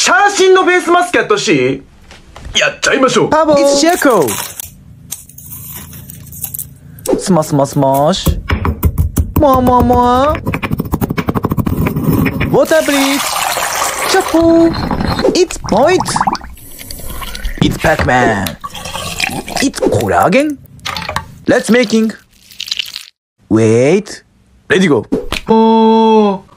シャーシンのベースマスクやってほしい？やっちゃいましょう。 Bubble! It's Shear code! Smash, smash, smash. More, more, more. Water bleach. Chapo. It's point. It's Pac-Man. It's collagen. Let's making. Wait. Ready go. おー。